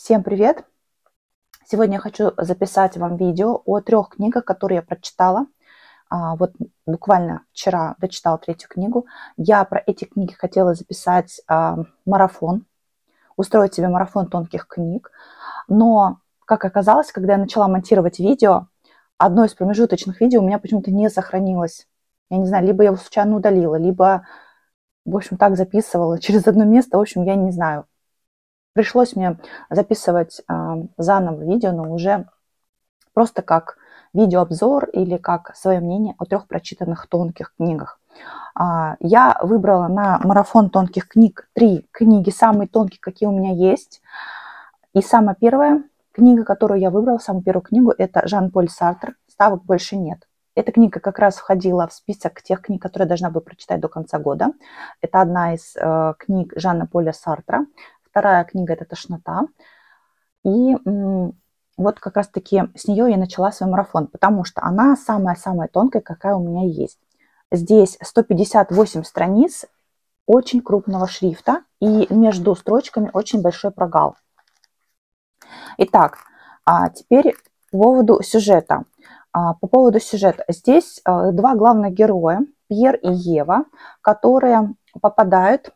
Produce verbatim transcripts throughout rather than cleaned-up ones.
Всем привет! Сегодня я хочу записать вам видео о трех книгах, которые я прочитала. Вот буквально вчера дочитала третью книгу. Я про эти книги хотела записать марафон, устроить себе марафон тонких книг. Но, как оказалось, когда я начала монтировать видео, одно из промежуточных видео у меня почему-то не сохранилось. Я не знаю, либо я его случайно удалила, либо, в общем, так записывала через одно место. В общем, я не знаю. Пришлось мне записывать э, заново видео, но уже просто как видеообзор или как свое мнение о трех прочитанных тонких книгах. А, я выбрала на марафон тонких книг три книги, самые тонкие, какие у меня есть. И самая первая книга, которую я выбрала, самую первую книгу, это Жан-Поль Сартр «Ставок больше нет». Эта книга как раз входила в список тех книг, которые я должна была прочитать до конца года. Это одна из э, книг Жана Поля Сартра. Вторая книга – это «Тошнота». И вот как раз-таки с нее я начала свой марафон, потому что она самая-самая тонкая, какая у меня есть. Здесь сто пятьдесят восемь страниц очень крупного шрифта, и между строчками очень большой прогал. Итак, теперь по поводу сюжета. По поводу сюжета. Здесь два главных героя, Пьер и Ева, которые попадают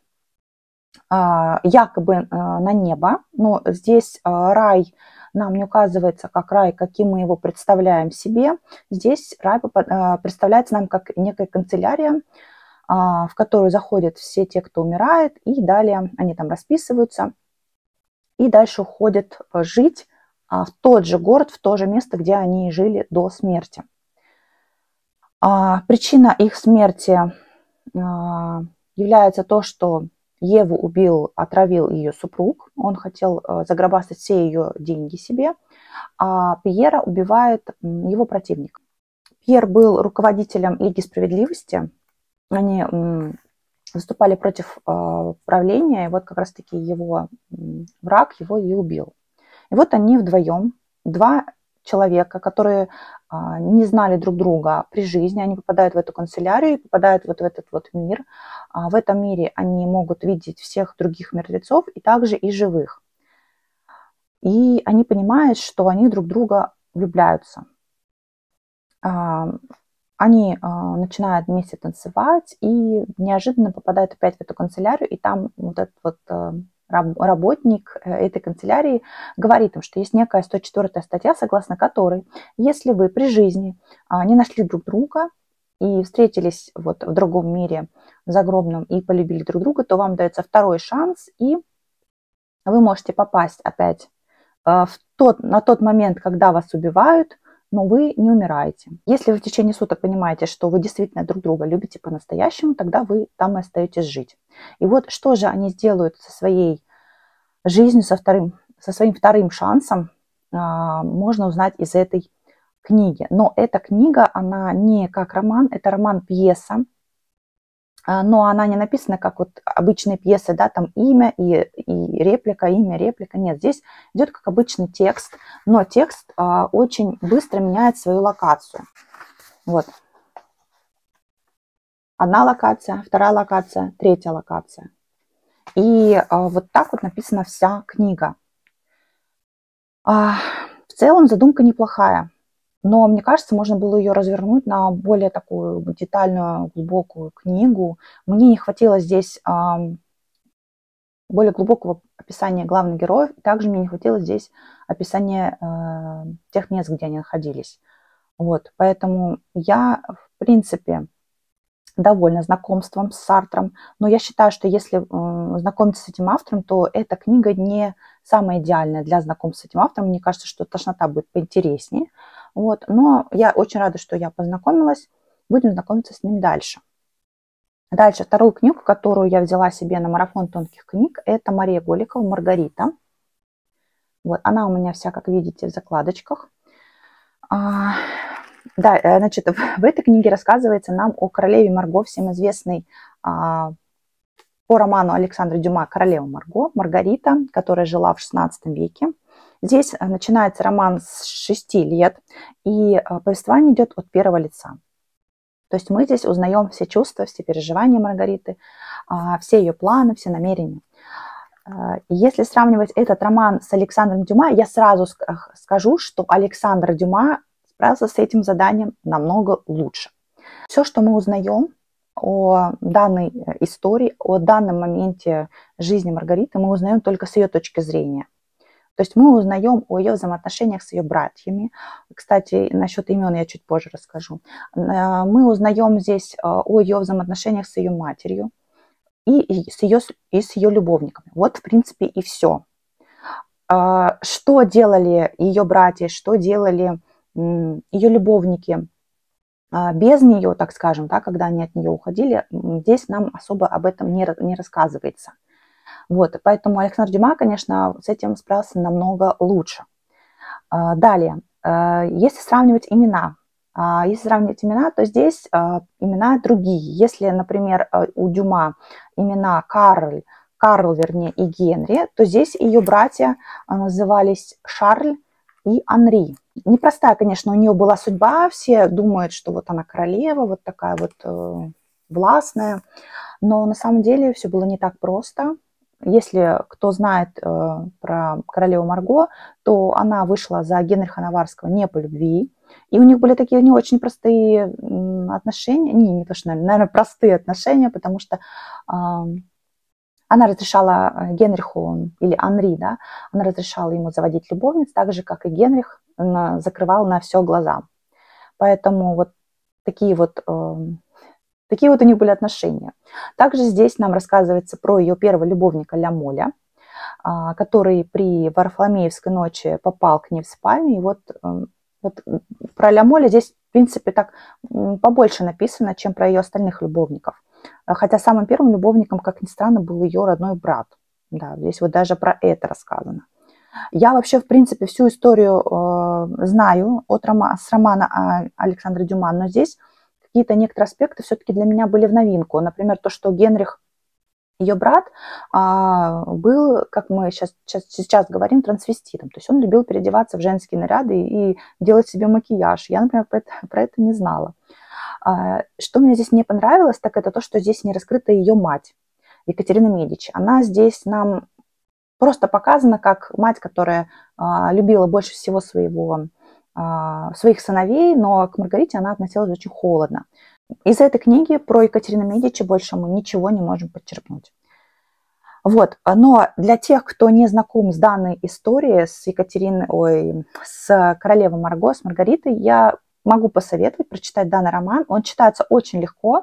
якобы на небо, но здесь рай нам не указывается как рай, каким мы его представляем себе. Здесь рай представляется нам как некая канцелярия, в которую заходят все те, кто умирает, и далее они там расписываются, и дальше уходят жить в тот же город, в то же место, где они жили до смерти. Причина их смерти является то, что Еву убил, отравил ее супруг. Он хотел заграбастать все ее деньги себе, а Пьера убивает его противник. Пьер был руководителем Лиги Справедливости. Они выступали против правления, и вот как раз-таки его враг его и убил. И вот они вдвоем, два человека, которые а, не знали друг друга при жизни, они попадают в эту канцелярию, попадают вот в этот вот мир. А в этом мире они могут видеть всех других мертвецов и также и живых. И они понимают, что они друг друга влюбляются. А, они а, начинают вместе танцевать и неожиданно попадают опять в эту канцелярию, и там вот этот вот а, работник этой канцелярии говорит им, что есть некая сто четвёртая статья, согласно которой, если вы при жизни не нашли друг друга и встретились вот в другом мире, в загробном, и полюбили друг друга, то вам дается второй шанс, и вы можете попасть опять в тот, на тот момент, когда вас убивают, но вы не умираете. Если вы в течение суток понимаете, что вы действительно друг друга любите по-настоящему, тогда вы там и остаетесь жить. И вот что же они сделают со своей жизнью, со, вторым, со своим вторым шансом, можно узнать из этой книги. Но эта книга, она не как роман, это роман-пьеса, но она не написана как вот обычные пьесы, да, там имя и, и реплика, имя, реплика. Нет, здесь идет как обычный текст, но текст а, очень быстро меняет свою локацию. Вот. Одна локация, вторая локация, третья локация. И а, вот так вот написана вся книга. А, в целом задумка неплохая. Но, мне кажется, можно было ее развернуть на более такую детальную, глубокую книгу. Мне не хватило здесь а, более глубокого описания главных героев. Также мне не хватило здесь описания а, тех мест, где они находились. Вот, поэтому я, в принципе, довольна знакомством с Сартром. Но я считаю, что если э, знакомиться с этим автором, то эта книга не самая идеальная для знакомства с этим автором. Мне кажется, что «Тошнота» будет поинтереснее. Вот. Но я очень рада, что я познакомилась. Будем знакомиться с ним дальше. Дальше, вторую книгу, которую я взяла себе на марафон тонких книг, это Мария Голикова «Маргарита». Вот. Она у меня вся, как видите, в закладочках. А, да, значит, в этой книге рассказывается нам о королеве Марго, всем известной а, по роману Александра Дюма «Королева Марго», Маргарита, которая жила в шестнадцатом веке. Здесь начинается роман с шести лет, и повествование идет от первого лица. То есть мы здесь узнаем все чувства, все переживания Маргариты, все ее планы, все намерения. Если сравнивать этот роман с Александром Дюма, я сразу скажу, что Александр Дюма справился с этим заданием намного лучше. Все, что мы узнаем о данной истории, о данном моменте жизни Маргариты, мы узнаем только с ее точки зрения. То есть мы узнаем о ее взаимоотношениях с ее братьями. Кстати, насчет имен я чуть позже расскажу. Мы узнаем здесь о ее взаимоотношениях с ее матерью и с ее, и с ее любовниками. Вот, в принципе, и все. Что делали ее братья, что делали ее любовники без нее, так скажем, да, когда они от нее уходили, здесь нам особо об этом не, не рассказывается. Вот, поэтому Александр Дюма, конечно, с этим справился намного лучше. Далее, если сравнивать имена, если сравнивать имена, то здесь имена другие. Если, например, у Дюма имена Карл, Карл, вернее, и Генри, то здесь ее братья назывались Шарль и Анри. Непростая, конечно, у нее была судьба. Все думают, что вот она королева, вот такая вот э, властная. Но на самом деле все было не так просто. Если кто знает э, про королеву Марго, то она вышла за Генриха Наварского не по любви. И у них были такие не очень простые отношения. Не, не то, что, наверное, простые отношения, потому что... Э, Она разрешала Генриху, или Анри, да, она разрешала ему заводить любовниц, так же, как и Генрих закрывал на все глаза. Поэтому вот такие вот, э, такие вот у них были отношения. Также здесь нам рассказывается про ее первого любовника Ля Моля, э, который при Варфоломеевской ночи попал к ней в спальню. И вот, э, вот про Ля Моля здесь, в принципе, так побольше написано, чем про ее остальных любовников. Хотя самым первым любовником, как ни странно, был ее родной брат. Да, здесь вот даже про это рассказано. Я вообще, в принципе, всю историю э, знаю от рома, с романа Александра Дюма, но здесь какие-то некоторые аспекты все-таки для меня были в новинку. Например, то, что Генрих, ее брат, э, был, как мы сейчас, сейчас, сейчас говорим, трансвеститом. То есть он любил переодеваться в женские наряды и делать себе макияж. Я, например, про это, про это не знала. Что мне здесь не понравилось, так это то, что здесь не раскрыта ее мать, Екатерина Медичи. Она здесь нам просто показана как мать, которая а, любила больше всего своего, а, своих сыновей, но к Маргарите она относилась очень холодно. Из этой книги про Екатерину Медичи больше мы ничего не можем подчеркнуть. Вот. Но для тех, кто не знаком с данной историей, с Екатериной, ой, с королевой Марго, с Маргаритой, я могу посоветовать прочитать данный роман. Он читается очень легко.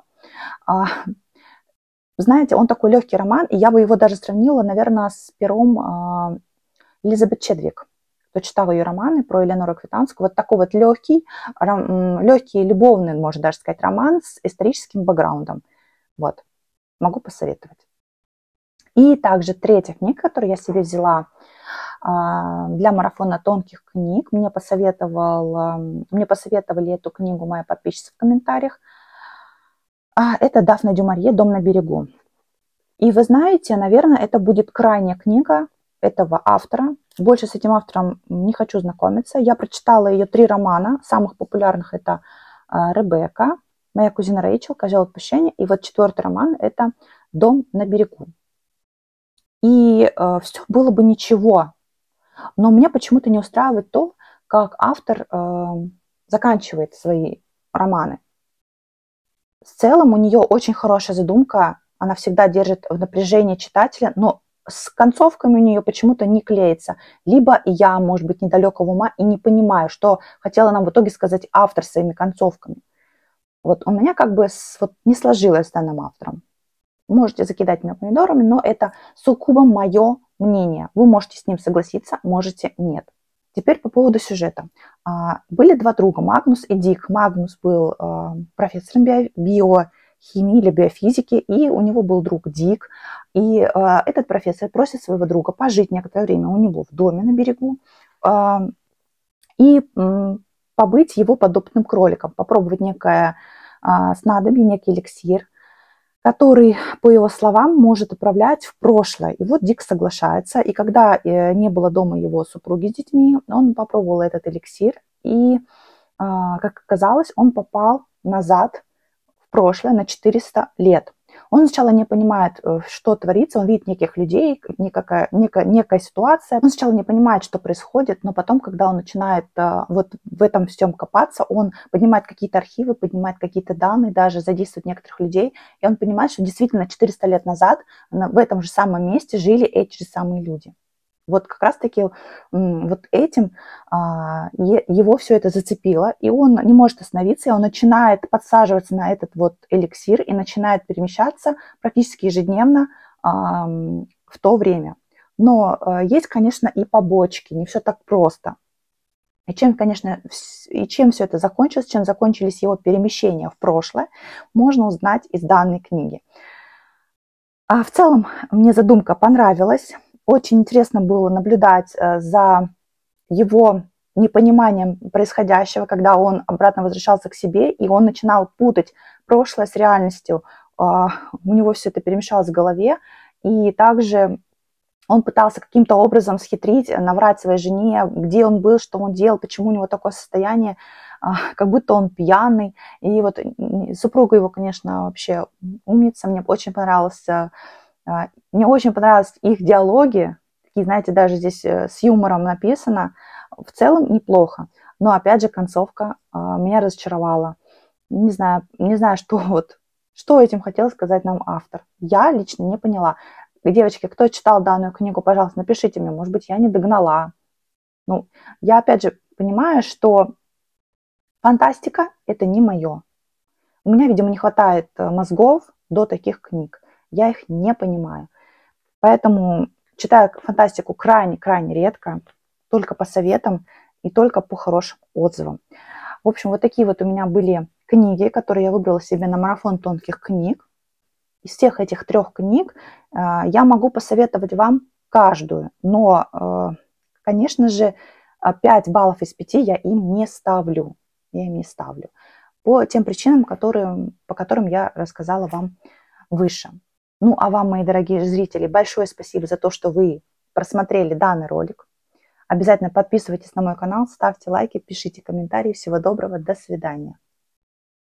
Знаете, он такой легкий роман, и я бы его даже сравнила, наверное, с пером Элизабет Чедвик. Кто читал ее романы про Элеонору Аквитанскую, вот такой вот легкий, легкий, любовный, можно даже сказать, роман с историческим бэкграундом. Вот, могу посоветовать. И также третья книга, которую я себе взяла для марафона тонких книг, мне, посоветовал, мне посоветовали эту книгу мои подписчицы в комментариях. Это Дафна Дюмарье «Дом на берегу». И вы знаете, наверное, это будет крайняя книга этого автора. Больше с этим автором не хочу знакомиться. Я прочитала ее три романа. Самых популярных это «Ребекка», «Моя кузина Рэйчел», «Козел отпущения». И вот четвертый роман это «Дом на берегу». И э, все было бы ничего. Но меня почему-то не устраивает то, как автор э, заканчивает свои романы. В целом у нее очень хорошая задумка. Она всегда держит в напряжении читателя, но с концовками у нее почему-то не клеится. Либо я, может быть, недалекого ума и не понимаю, что хотела нам в итоге сказать автор своими концовками. Вот у меня как бы с, вот, не сложилось с данным автором. Можете закидать меня помидорами, но это сугубо мое мнение. Вы можете с ним согласиться, можете нет. Теперь по поводу сюжета. Были два друга, Магнус и Дик. Магнус был профессором биохимии или биофизики, и у него был друг Дик. И этот профессор просит своего друга пожить некоторое время у него в доме на берегу и побыть его подопытным кроликом, попробовать некое снадобье, некий эликсир, который, по его словам, может управлять в прошлое. И вот Дик соглашается. И когда не было дома его супруги с детьми, он попробовал этот эликсир. И, как оказалось, он попал назад в прошлое на четыреста лет. Он сначала не понимает, что творится, он видит неких людей, некая, некая, некая ситуация. Он сначала не понимает, что происходит, но потом, когда он начинает вот в этом всем копаться, он поднимает какие-то архивы, поднимает какие-то данные, даже задействует некоторых людей, и он понимает, что действительно четыреста лет назад в этом же самом месте жили эти же самые люди. Вот как раз-таки вот этим а, его все это зацепило, и он не может остановиться, и он начинает подсаживаться на этот вот эликсир и начинает перемещаться практически ежедневно а, в то время. Но а, есть, конечно, и побочки, не все так просто. И чем, конечно, и чем все это закончилось, чем закончились его перемещения в прошлое, можно узнать из данной книги. А в целом мне задумка понравилась. Очень интересно было наблюдать за его непониманием происходящего, когда он обратно возвращался к себе, и он начинал путать прошлое с реальностью. У него все это перемешалось в голове, и также он пытался каким-то образом схитрить, наврать своей жене, где он был, что он делал, почему у него такое состояние, как будто он пьяный. И вот супруга его, конечно, вообще умница, мне очень понравилось. Мне очень понравились их диалоги, такие, знаете, даже здесь с юмором написано. В целом неплохо, но опять же концовка меня разочаровала. Не знаю, не знаю, что вот, что этим хотел сказать нам автор. Я лично не поняла. Девочки, кто читал данную книгу, пожалуйста, напишите мне, может быть, я не догнала. Ну, я опять же понимаю, что фантастика – это не мое. У меня, видимо, не хватает мозгов до таких книг. Я их не понимаю. Поэтому читаю фантастику крайне-крайне редко, только по советам и только по хорошим отзывам. В общем, вот такие вот у меня были книги, которые я выбрала себе на марафон тонких книг. Из всех этих трех книг э, я могу посоветовать вам каждую, но, э, конечно же, пять баллов из пяти я им не ставлю. Я им не ставлю. По тем причинам, которые, по которым я рассказала вам выше. Ну, а вам, мои дорогие зрители, большое спасибо за то, что вы просмотрели данный ролик. Обязательно подписывайтесь на мой канал, ставьте лайки, пишите комментарии. Всего доброго, до свидания.